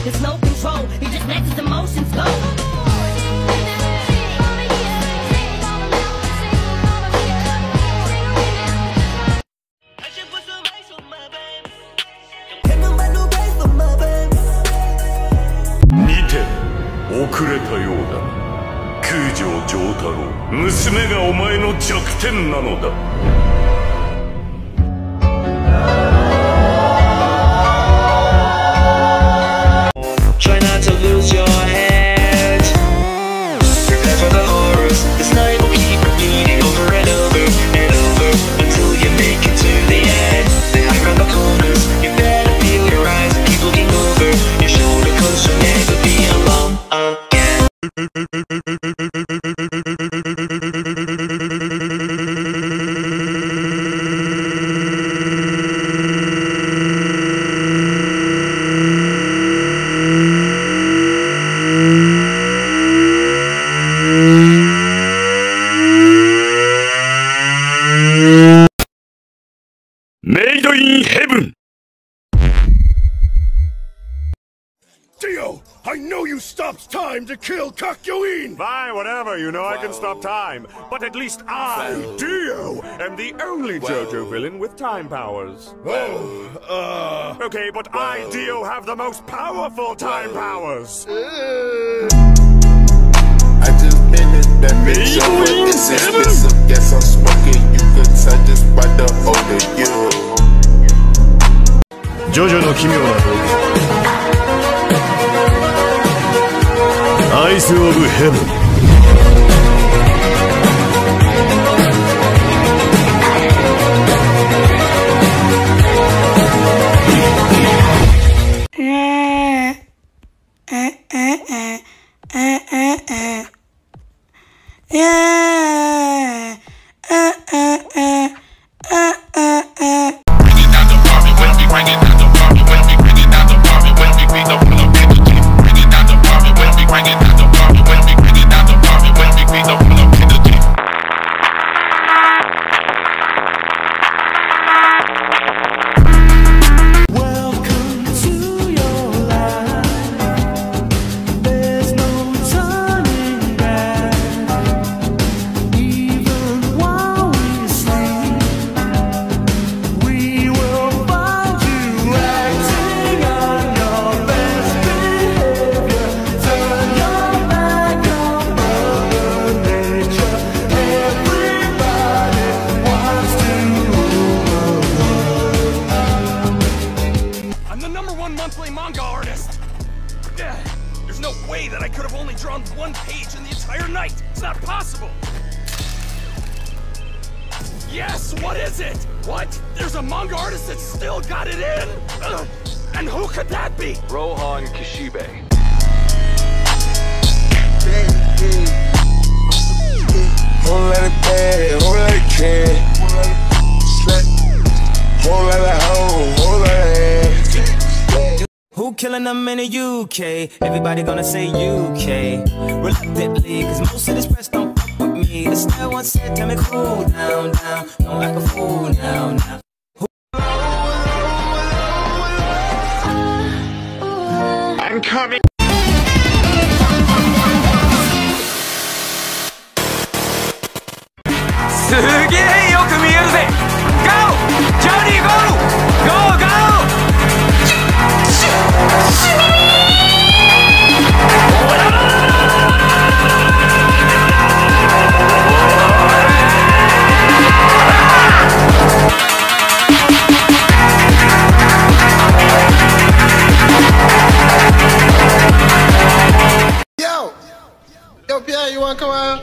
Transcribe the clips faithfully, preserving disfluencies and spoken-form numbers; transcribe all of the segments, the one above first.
there's no control. He just lets his emotions go. Nite, 遅れたようだ。空城城太郎、娘がお前の弱点なのだ。 Try not to lose your head. Prepare for the horrors. This night will keep repeating over and over and over until you make it to the end. They hide around the corners. You better feel your eyes and keep looking over your shoulder, 'cause you'll never be alone again. Made in heaven! Dio, I know you stopped time to kill Kakyoin! Fine, whatever, you know I can stop time. But at least I, Dio, am the only JoJo villain with time powers. Oh, uh... Okay, but I, Dio, have the most powerful time powers! I just been in that bitch over. It's expensive, guess I'm smoking. You could tell just by the older you. JoJo の奇妙な道具。Eyes of Heaven。 Manga artist! There's no way that I could have only drawn one page in the entire night! It's not possible! Yes, what is it? What? There's a manga artist that still got it in? Ugh. And who could that be? Rohan Kishibe. Whole lot of bad, whole lot of kid, whole lot of hoe, whole lot of ass. Who killing them in the U K? Everybody gonna say U K. Reluctantly, cause most of this press don't fuck with me. The style once said, tell me cool down, down. Don't act a fool now, now. I'm coming. Suge, yoku miyeru ze. Go! Johnny, go! Go, go! Yo! Yo, Pierre, you wanna come out?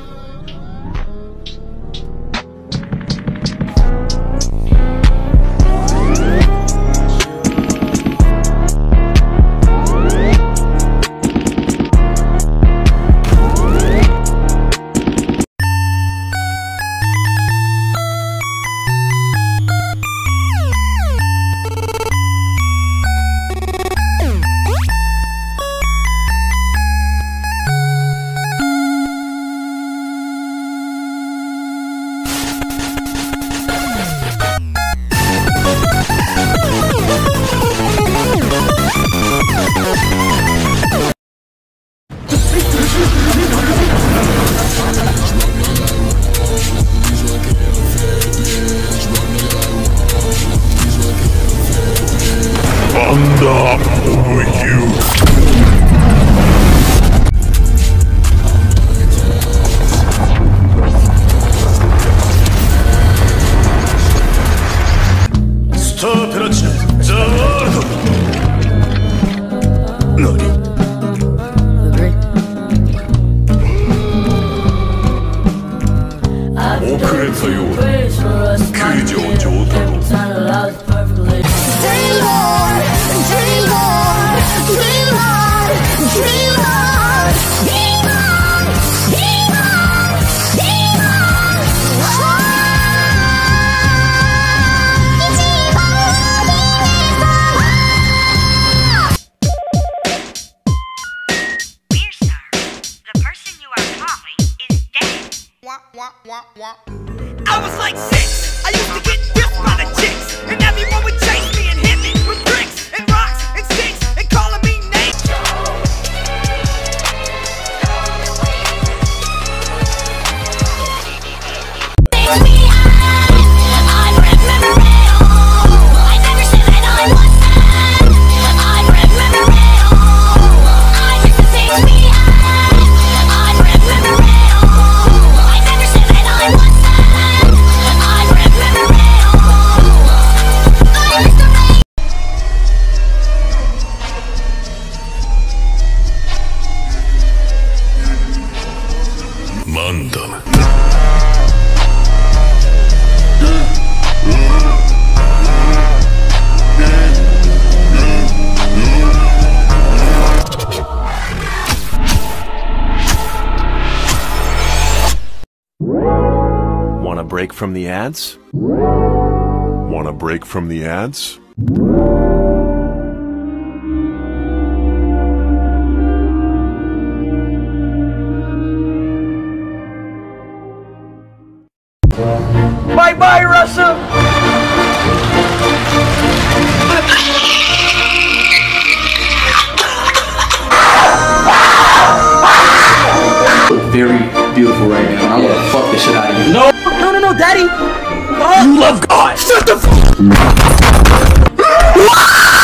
Stop, or you. I was like six. I used to get whipped by the chicks, and everyone would chase me and hit me with bricks and rocks and sticks and calling me names. Want a break from the ads? Want a break from the ads? Bye-bye, Russia! Very beautiful right now. I wanna fuck the shit out of you. No! No, no, no, Daddy! Oh. You love God! Shut the f-